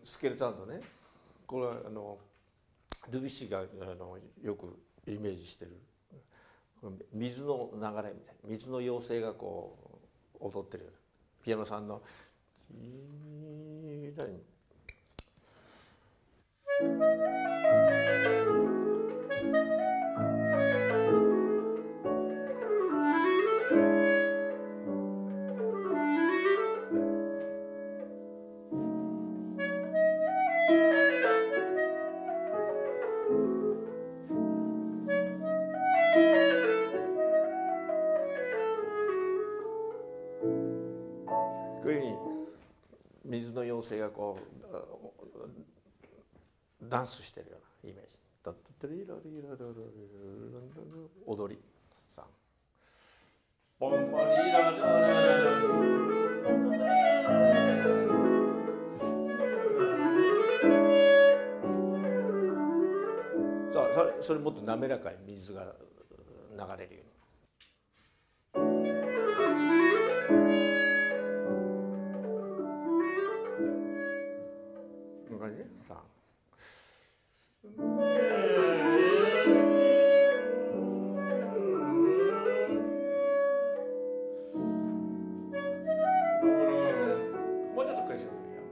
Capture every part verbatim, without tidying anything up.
スケルツァンドね、これはあのドゥビュッシーがあのよくイメージしてる水の流れみたいな、水の妖精がこう踊ってるピアノさんのこういうふうに水の妖精がこうダンスしてるようなイメージ。踊りさん。ポンポリララララそう、それ、それもっと滑らかに水が流れるように。こんな感じね。さん。もうちょっとクレッシェンドでいいよ。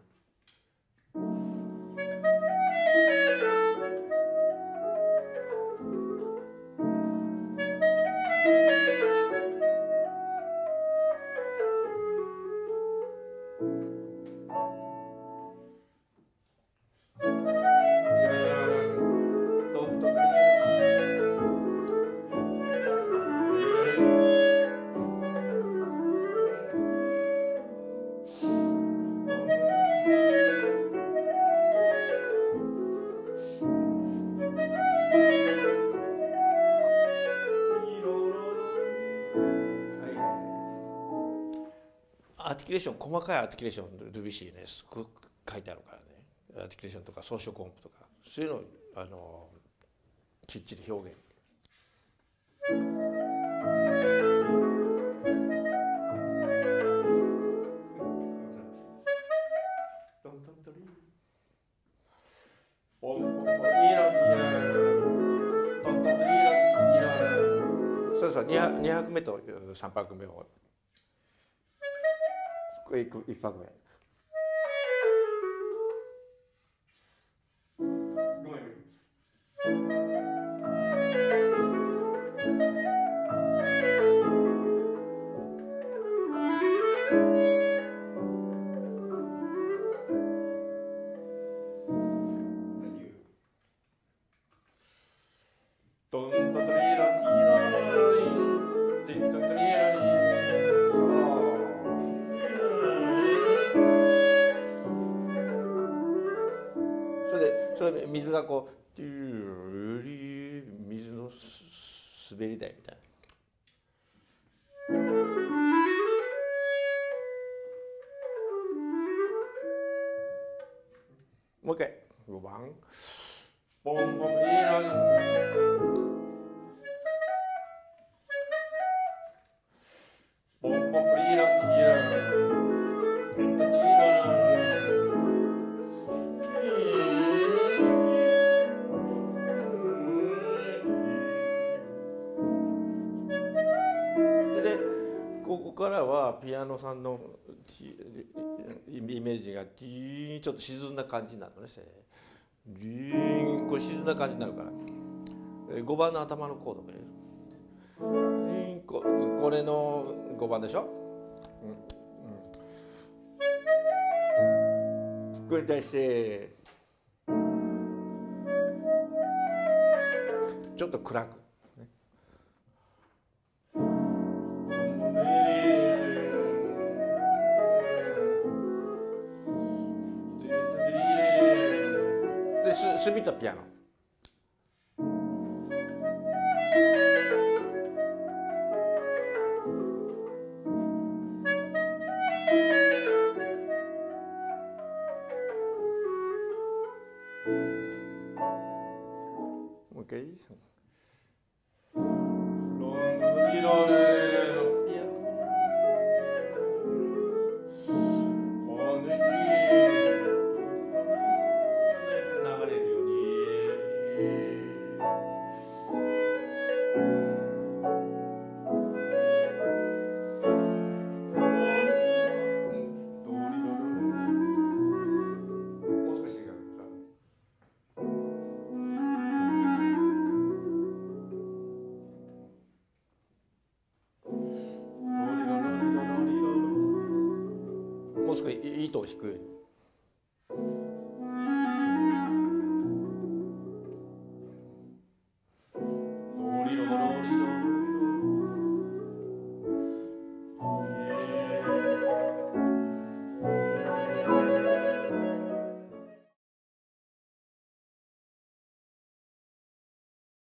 アーティキュレーション、細かいアーティキュレーション、ドゥビュッシーね、すごく書いてあるからね。アーティキュレーションとか装飾音符とか、そういうのをあのきっちり表現。そうそう、に拍目とさん拍目を。これいち拍目。トントトリラティララリンティットトリラリンそれでそれで水がこう水の滑り台みたいな。もう一回ごばんポンポンリラリンポンポンリラリンここからはピアノさんのイメージがちょっと沈んだ感じになるのね。これ沈んだ感じになるからごばんの頭のコードこれこれのごばんでしょ、うんうん、これに対してちょっと暗く。スビットピアノ。もう一回いいですか。 弾くように